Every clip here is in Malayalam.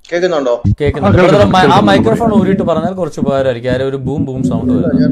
കേൾക്കുന്നുണ്ടോ? കേൾക്കുന്നുണ്ട്. ആ മൈക്രോഫോൺ ഊരിയിട്ട് പറഞ്ഞാൽ കുറച്ച് ഉപകാരമായിരിക്കും. ആരും ഒരു ബൂം ബൂം സൗണ്ട്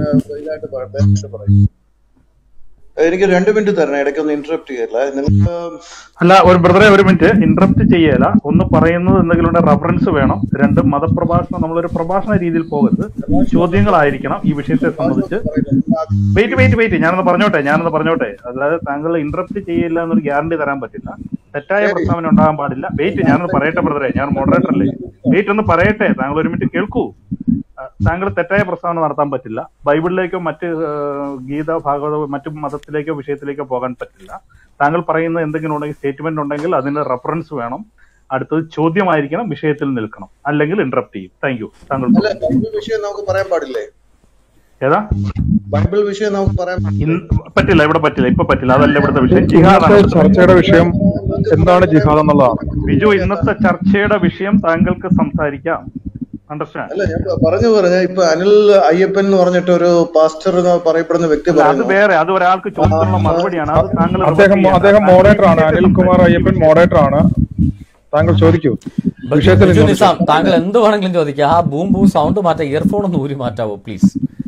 എനിക്ക് 2 മിനിറ്റ് തരണം, ഇടയ്ക്കൊന്ന് ഇന്ററപ്റ്റ് ചെയ്യല്ല. നിങ്ങൾക്ക് അല്ല, ഒരു ബ്രദറെ, ഒരു മിനിറ്റ് ഇന്ററപ്റ്റ് ചെയ്യല. ഒന്ന് പറയുന്നത് എന്തെങ്കിലും റെഫറൻസ് വേണം. 2 മതപ്രഭാഷണം, നമ്മളൊരു പ്രഭാഷണ രീതിയിൽ പോകരുത്, ചോദ്യങ്ങളായിരിക്കണം ഈ വിഷയത്തെ സംബന്ധിച്ച്. വെയിറ്റ് ഞാനൊന്ന് പറഞ്ഞോട്ടെ. അതായത് താങ്കൾ ഇന്ററപ്റ്റ് ചെയ്യില്ല എന്നൊരു ഗ്യാരണ്ടി തരാൻ പറ്റില്ല. തെറ്റായ പ്രസ്താവന ഉണ്ടാകാൻ പാടില്ല. ഞാനൊന്ന് പറയട്ടെ ബ്രദറെ, ഞാൻ മോഡറേറ്റർ അല്ലേ. ഒന്ന് പറയട്ടെ, താങ്കൾ ഒരു മിനിറ്റ് കേൾക്കൂ. താങ്കൾ തെറ്റായ പ്രസ്താവന നടത്താൻ പറ്റില്ല. ബൈബിളിലേക്കോ മറ്റ് ഗീത, ഭാഗവതോ മറ്റു മതത്തിലേക്കോ വിഷയത്തിലേക്കോ പോകാൻ പറ്റില്ല. താങ്കൾ പറയുന്ന എന്തെങ്കിലും ഉണ്ടെങ്കിൽ, സ്റ്റേറ്റ്മെന്റ് ഉണ്ടെങ്കിൽ അതിന് റെഫറൻസ് വേണം. അടുത്തത് ചോദ്യമായിരിക്കണം, വിഷയത്തിൽ നിൽക്കണം, അല്ലെങ്കിൽ ഇന്ററപ്റ്റ് ചെയ്യും. Thank you. താങ്കൾ വിഷയം നമുക്ക് പറയാൻ പാടില്ലേ? ഏതാ ബൈബിൾ വിഷയം നമുക്ക് പറയാൻ പറ്റില്ല? ഇവിടെ പറ്റില്ല, ഇപ്പൊ പറ്റില്ല. അതല്ല ഇവിടുത്തെ വിഷയം. ചർച്ചയുടെ വിഷയം എന്താണ് ജിഹാദ് എന്നുള്ളതാണ്. ബിജു, ഇന്നത്തെ ചർച്ചയുടെ വിഷയം താങ്കൾക്ക് സംസാരിക്കാം. അല്ല, ഞാൻ പറഞ്ഞു ഇപ്പൊ അനിൽ അയ്യപ്പൻ എന്ന് പറഞ്ഞിട്ട് ഒരു പാസ്റ്റർ പറയപ്പെടുന്ന വ്യക്തി, അത് വേറെ, അത് ഒരാൾക്ക് ചോദിച്ചുള്ള മറുപടിയാണ്. അത് താങ്കൾ, അദ്ദേഹം മോഡറേറ്റർ ആണ്. അനിൽകുമാർ അയ്യപ്പൻ മോഡറേറ്റർ ആണ്. താങ്കൾ ചോദിക്കൂ. താങ്കൾ എന്ത് വേണമെങ്കിലും ചോദിക്കാം. ആ ബൂം ബൂം സൗണ്ട് മാറ്റാം. ഇയർഫോൺ ഒന്ന് ഊരി മാറ്റാവോ പ്ലീസ്?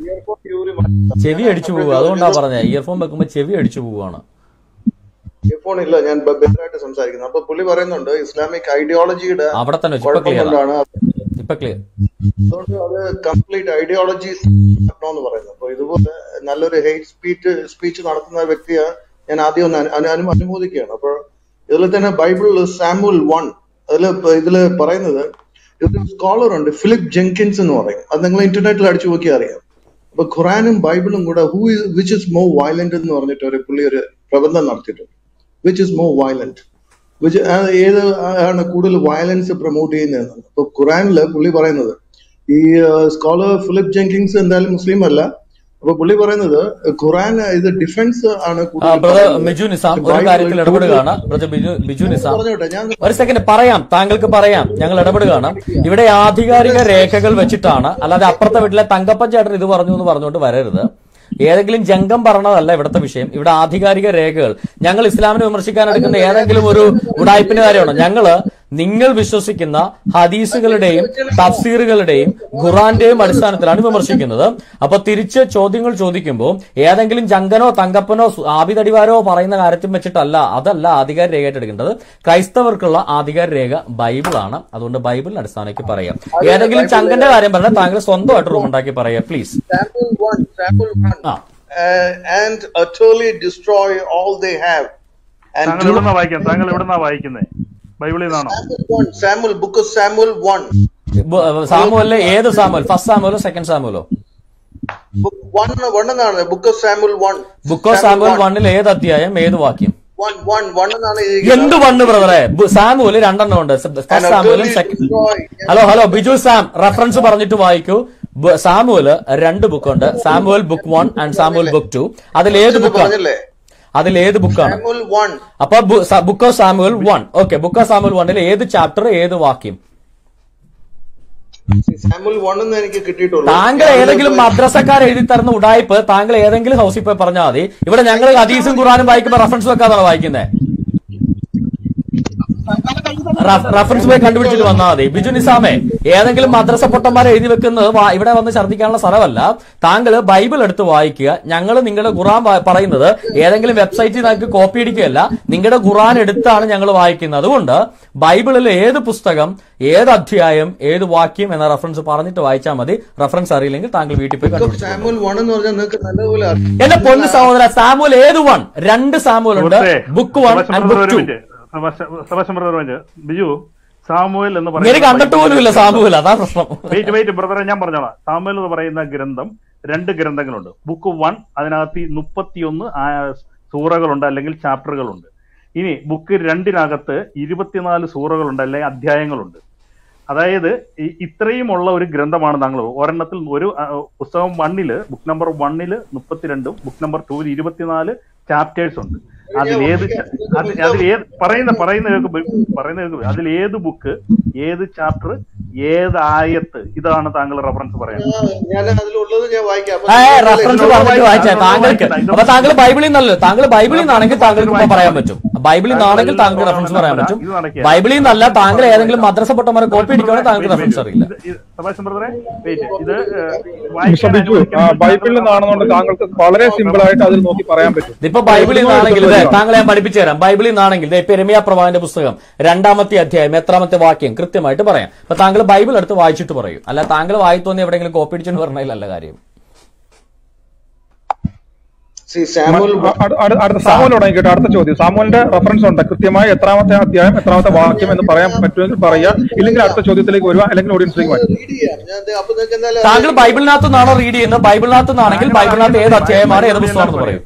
ചെവി അടിച്ചു പോവുക, അതുകൊണ്ടാ പറഞ്ഞ. ഇയർഫോൺ വെക്കുമ്പോ ചെവി അടിച്ചു പോവുകയാണ്. ഇയർഫോൺ ഇല്ല, ഞാൻ ബെറ്ററായിട്ട് സംസാരിക്കുന്നു. അപ്പൊ പുള്ളി പറയുന്നുണ്ട് ഇസ്ലാമിക് ഐഡിയോളജിയുടെ അവിടെ തന്നെ ഇപ്പൊ ക്ലിയർ. അതുകൊണ്ട് അത് കംപ്ലീറ്റ് ഐഡിയോളജീസ് എന്ന് പറയുന്നത്. അപ്പൊ ഇതുപോലെ നല്ലൊരു ഹെയ്റ്റ് സ്പീച്ച് നടത്തുന്ന വ്യക്തിയെ ഞാൻ ആദ്യം ഒന്ന് അനുമോദിക്കുകയാണ്. അപ്പൊ ഇതിൽ തന്നെ ബൈബിളിൽ സാമുവൽ 1 ഇതില് പറയുന്നത്, ഒരു സ്കോളർ ഉണ്ട്, ഫിലിപ്പ് ജെങ്കിൻസ് എന്ന് പറയും. അത് നിങ്ങൾ ഇന്റർനെറ്റിൽ അടിച്ചു നോക്കിയാൽ അറിയാം. അപ്പൊ ഖുറാനും ബൈബിളും കൂടെ വിച്ച് ഇസ് മോർ വയലന്റ് എന്ന് പറഞ്ഞിട്ട് പുള്ളി ഒരു പ്രബന്ധം നടത്തിയിട്ടുണ്ട്. വിച്ച് ഇസ് മോർ വയലന്റ്, ഏത് ആണ് കൂടുതൽ വയലൻസ് പ്രൊമോട്ട് ചെയ്യുന്നതെന്നാണ്. അപ്പൊ ഖുറാനില് പുള്ളി പറയുന്നത്, ഈ സ്കോളർ ഫിലിപ്പ് ജെങ്കിൻസ് എന്തായാലും മുസ്ലിം അല്ല. അപ്പൊ പുള്ളി പറയുന്നത് ഖുറാൻ ഇത് ഡിഫൻസ് ആണ്. ബിജു നിസാം ഒരു കാര്യത്തിൽ ഇടപെടുകയാണ്. ബിജു നിസാം ഒരു സെക്കൻഡ് പറയാം, താങ്കൾക്ക് പറയാം. ഞങ്ങൾ ഇടപെടുകയാണ്. ഇവിടെ ആധികാരിക രേഖകൾ വെച്ചിട്ടാണ്, അല്ലാതെ അപ്പുറത്തെ വീട്ടിലെ തങ്കപ്പൻ ചേട്ടൻ ഇത് പറഞ്ഞു എന്ന് പറഞ്ഞുകൊണ്ട് വരരുത്. ഏതെങ്കിലും ജംഗം പറഞ്ഞതല്ല ഇവിടുത്തെ വിഷയം. ഇവിടെ ആധികാരിക രേഖകൾ, ഞങ്ങൾ ഇസ്ലാമിനെ വിമർശിക്കാൻ എടുക്കുന്ന ഏതെങ്കിലും ഒരു ഉടായ്പിന്റെ കാര്യമാണോ? ഞങ്ങള് നിങ്ങൾ വിശ്വസിക്കുന്ന ഹദീസുകളുടെയും തഫ്സീറുകളുടെയും ഖുറാന്റെയും അടിസ്ഥാനത്തിലാണ് വിമർശിക്കുന്നത്. അപ്പൊ തിരിച്ച് ചോദ്യങ്ങൾ ചോദിക്കുമ്പോൾ ഏതെങ്കിലും ജങ്കനോ തങ്കപ്പനോ ആബിദടിവാരോ പറയുന്ന കാര്യത്തിൽ വെച്ചിട്ടല്ല, അതല്ല ആധികാരിക രേഖയായിട്ട് എടുക്കേണ്ടത്. ക്രൈസ്തവർക്കുള്ള ആധികാരിക രേഖ ബൈബിളാണ്. അതുകൊണ്ട് ബൈബിളിന് അടിസ്ഥാനമാക്കി പറയാം. ഏതെങ്കിലും ചങ്കന്റെ കാര്യം പറഞ്ഞാൽ താങ്കൾ സ്വന്തമായിട്ട് റൂം ഉണ്ടാക്കി പറയാം please. And utterly destroy all they have. താങ്കൾ എവിടുന്നാ വായിക്കുന്നത്? ബൈബിളിൽ നിന്നാണോ? Samuel, book of Samuel 1. സാമുവലിലെ ഏത് സാമുവൽ? ഫസ്റ്റ് സാമുവലോ സെക്കൻഡ് സാമുവലോ? Book of Samuel 1. Book of Samuel 1 ഏത് അധ്യായം, ഏത് വാക്യം? 1 എന്ത് 1 ബ്രദറെ? സാമുവൽ 2 ഉണ്ട്. ഫസ്റ്റ് സാമുവലും second. Hello Biju Sam, reference പറഞ്ഞിട്ട് വായിക്കൂ. സാമുവൽ 2 ബുക്കുണ്ട്. Samuel book 1 and Samuel book 2. അതിലേത് ബുക്കാണ്? അപ്പൊ book of Samuel 1. Okay, book of Samuel 1 ഏത് ചാപ്റ്റർ, ഏത് വാക്യം? താങ്കൾ ഏതെങ്കിലും മദ്രസക്കാർ എഴുതി തരുന്ന ഉടായ്പ് താങ്കൾ ഏതെങ്കിലും ഹൗസിൽ പോയി പറഞ്ഞാൽ മതി. ഇവിടെ ഞങ്ങൾ ഹദീസും ഖുറാനും വായിക്കുമ്പോൾ റെഫറൻസ് വെക്കാതാണ് വായിക്കുന്നത്. റെഫറൻസ് പോയി കണ്ടുപിടിച്ചിട്ട് വന്നാൽ മതി. ബിജു നിസാമേ, ഏതെങ്കിലും മദ്രസ പൊട്ടന്മാരെ എഴുതി വെക്കുന്നത് ഇവിടെ വന്ന് ഛർദ്ദിക്കാനുള്ള സ്ഥലമല്ല. താങ്കൾ ബൈബിൾ എടുത്ത് വായിക്കുക. ഞങ്ങൾ നിങ്ങളുടെ ഖുറാൻ പറയുന്നത് ഏതെങ്കിലും വെബ്സൈറ്റിൽ നിങ്ങൾക്ക് കോപ്പി അടിക്കുകയല്ല, നിങ്ങളുടെ ഖുറാൻ എടുത്താണ് ഞങ്ങൾ വായിക്കുന്നത്. അതുകൊണ്ട് ബൈബിളിലെ ഏത് പുസ്തകം, ഏത് അധ്യായം, ഏത് വാക്യം എന്ന റെഫറൻസ് പറഞ്ഞിട്ട് വായിച്ചാൽ മതി. റെഫറൻസ് അറിയില്ലെങ്കിൽ താങ്കൾ വീട്ടിൽ പോയി കണ്ടുപിടിച്ചു. എന്റെ പൊന്നു സഹോദര, സാമുവൽ ഏത് 1? 2 സാമുവൽ ഉണ്ട്. Book 1 and book 2. Biju, Samuel എന്ന് കണ്ടിട്ട് പോലുമില്ല സാമുവൽ, അതാ പ്രശ്നം. വെയിറ്റ് ബ്രദറെ, ഞാൻ പറഞ്ഞോളാം. സാമുവൽ എന്ന് പറയുന്ന ഗ്രന്ഥം 2 ഗ്രന്ഥങ്ങളുണ്ട്. ബുക്ക് 1 അതിനകത്ത് 31 സൂറകളുണ്ട്, അല്ലെങ്കിൽ ചാപ്റ്ററുകളുണ്ട്. ഇനി ബുക്ക് 2 24 സൂറകളുണ്ട്, അല്ലെങ്കിൽ അധ്യായങ്ങളുണ്ട്. അതായത് ഇത്രയുമുള്ള ഒരു ഗ്രന്ഥമാണ് താങ്കൾ. ഒരെണ്ണത്തിൽ ഒരു പുസ്തകം 1 book number 1 32, book number 2 24 chapters ഉണ്ട്. അതിലേത് അതിലേത് ബുക്ക്, ഏത് ചാപ്റ്റർ, ഏത് ആയത്ത്, ഇതാണ് താങ്കൾ റെഫറൻസ് പറയുന്നത്. റെഫറൻസ് പറഞ്ഞിട്ട് വായിച്ചാൽ താങ്കൾക്ക്, അപ്പൊ താങ്കൾ ബൈബിളിൽ നിന്നല്ലോ, താങ്കൾ ബൈബിളിൽ നിന്നാണെങ്കിൽ താങ്കൾക്ക് പറയാൻ പറ്റും. ബൈബിളിൽ നിന്നാണെങ്കിൽ താങ്കൾക്ക് റെഫറൻസ് പറയാൻ പറ്റും. ബൈബിളിൽ നിന്നല്ല, താങ്കൾ ഏതെങ്കിലും മദ്രസ പൊട്ടന്മാരെ കോപ്പി അടിക്കുകയാണെങ്കിൽ താങ്കൾക്ക് റെഫറൻസ് അറിയില്ല. ബിജു, ബൈബിളിൽ നിന്നാണെന്നുണ്ട് താങ്കൾക്ക് വളരെ സിമ്പിൾ ആയിട്ട് അതിൽ നോക്കി പറയാൻ പറ്റും. ഇപ്പൊ ബൈബിളിൽ നിന്നാണെങ്കിൽ താങ്കളെ ഞാൻ പഠിപ്പിച്ചു തരാം. ബൈബിളിൽ നിന്നാണെങ്കിൽ ഇപ്പൊ യിരെമ്യാ പ്രവാചകന്റെ പുസ്തകം 2-ാമത്തെ അധ്യായം 8-ാമത്തെ വാക്യം കൃത്യമായിട്ട് പറയാം. അപ്പൊ താങ്കൾ ബൈബിൾ എടുത്ത് വായിച്ചിട്ട് പറയും. അല്ല താങ്കൾ വായി തോന്നി എവിടെയെങ്കിലും കോപ്പി അടിച്ചെന്ന് പറഞ്ഞാലല്ല കാര്യം. അടുത്ത സാമുവൽ തുടങ്ങിയിട്ട് അടുത്ത ചോദ്യം. സാമുവലിന്റെ റെഫറൻസ് ഉണ്ട് കൃത്യമായി എത്രാമത്തെ അധ്യായം എത്രാമത്തെ വാക്യം എന്ന് പറയാൻ പറ്റുമെങ്കിൽ പറയുക, ഇല്ലെങ്കിൽ അടുത്ത ചോദ്യത്തിലേക്ക് വരുക, അല്ലെങ്കിൽ ഓഡിയൻസിലേക്ക് മാറ്റും. താങ്കൾ ബൈബിളിനകത്ത് നിന്നാണോ റീഡ് ചെയ്യുന്നത്? ബൈബിളിനകത്ത് നിന്നാണെങ്കിൽ ബൈബിളിനകത്ത് ഏത് അധ്യായമാണ് ഏത് പുസ്തകമാണെന്ന് പറയും.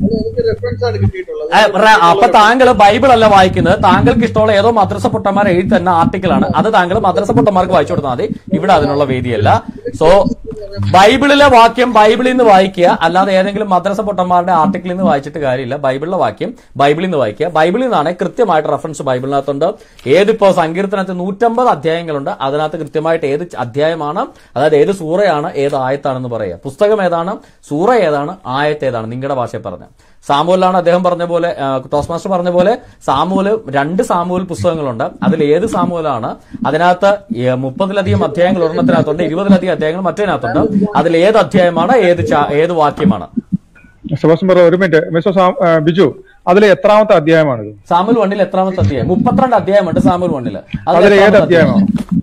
അപ്പൊ താങ്കൾ ബൈബിൾ അല്ല വായിക്കുന്നത്, താങ്കൾക്ക് ഇഷ്ടമുള്ള ഏതോ മദ്രസ പൊട്ടന്മാർ എഴുതി തന്നെ ആർട്ടിക്കിളാണ്, അത് താങ്കൾ മദ്രസ പൊട്ടന്മാർക്ക് വായിച്ചു കൊടുത്താൽ മതി. ഇവിടെ അതിനുള്ള വേദിയല്ല. സോ ബൈബിളിലെ വാക്യം ബൈബിളിൽ നിന്ന് വായിക്കുക, അല്ലാതെ ഏതെങ്കിലും മദ്രസ പൊട്ടന്മാരുടെ ആർട്ടിക്കിളിൽ നിന്ന് വായിച്ചിട്ട് കാര്യമില്ല. ബൈബിളിലെ വാക്യം ബൈബിളിൽ നിന്ന് വായിക്കുക. ബൈബിളിൽ നിന്നാണ് കൃത്യമായിട്ട് റെഫറൻസ് ബൈബിളിനകത്തുണ്ട്. ഏതിപ്പോ സങ്കീർത്തനത്തിൽ 150 അധ്യായങ്ങളുണ്ട്, അതിനകത്ത് കൃത്യമായിട്ട് ഏത് അധ്യായമാണ്, അതായത് ഏത് സൂറയാണ് ഏത് ആയത്താണെന്ന് പറയുക. പുസ്തകം ഏതാണ്, സൂറ ഏതാണ്, ആയത്ത് ഏതാണ്, നിങ്ങളുടെ ഭാഷയിൽ പറഞ്ഞ. സാമുവലാണ് അദ്ദേഹം പറഞ്ഞ പോലെ, ടോസ് മാസ്റ്റർ പറഞ്ഞ പോലെ സാമുവല് 2 സാമുവൽ പുസ്തകങ്ങളുണ്ട്. അതിൽ ഏത് സാമുവലാണ്, അതിനകത്ത് 30-ലധികം അധ്യായങ്ങൾ ഒരെണ്ണത്തിനകത്തുണ്ട്, 20-ലധികം അധ്യായങ്ങൾ മറ്റേതിനകത്തുണ്ട്. അതിൽ ഏത് അധ്യായമാണ് ഏത് വാക്യമാണ്? ഒരു മിനിറ്റ് ബിജു, അതിലെ എത്രാമത്തെ അധ്യായമാണിത്? സാമുവൽ 1 എത്രാമത്തെ അധ്യായം? 32 അധ്യായമുണ്ട് സാമുവൽ 1. അതിൽ ഏത് അധ്യായമാണ്?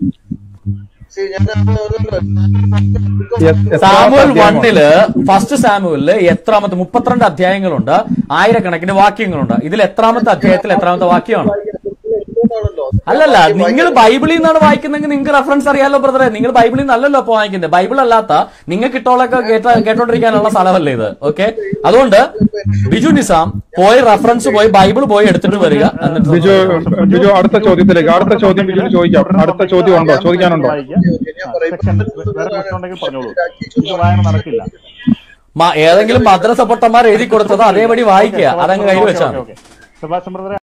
സാമുവൽ 1 ഫസ്റ്റ് സാമുവലില് എത്രാമത്തെ 32 അധ്യായങ്ങളുണ്ട്, 1000കണക്കിന് വാക്യങ്ങളുണ്ട്. ഇതിൽ എത്രാമത്തെ അധ്യായത്തിൽ എത്രാമത്തെ വാക്യമാണ്? അല്ലല്ല, നിങ്ങൾ ബൈബിളിൽ നിന്നാണ് വായിക്കുന്നെങ്കിൽ നിങ്ങൾക്ക് റെഫറൻസ് അറിയാലോ ബ്രദറെ. നിങ്ങൾ ബൈബിളിൽ നിന്നല്ലല്ലോ ഇപ്പൊ വായിക്കുന്നത്. ബൈബിൾ അല്ലാത്ത നിങ്ങൾക്ക് ഇട്ടോളൊക്കെ കേട്ടോണ്ടിരിക്കാനുള്ള സ്ഥലമല്ലേ ഇത്. ഓക്കെ, അതുകൊണ്ട് ബിജു നിസാം പോയി റെഫറൻസ് പോയി ബൈബിൾ പോയി എടുത്തിട്ട് വരിക. ബിജു അടുത്ത ചോദ്യത്തിലേക്ക്, അടുത്ത ചോദ്യം ബിജുവിന് ചോദിക്കാം. അടുത്ത ചോദ്യം ഉണ്ടോ, ചോദിക്കാനുണ്ടോ? ഏതെങ്കിലും മദ്രസ പൊട്ടന്മാർ എഴുതി കൊടുത്തത് അതേപടി വായിക്കുക, അതങ്ങ് കയ്യിൽ വെച്ചാൽ.